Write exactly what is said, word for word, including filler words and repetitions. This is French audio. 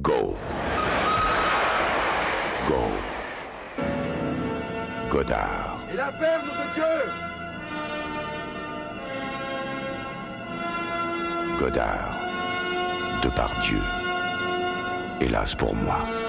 Go. Go. Godard. Et la perle de Dieu! Godard. De par Dieu. Hélas pour moi.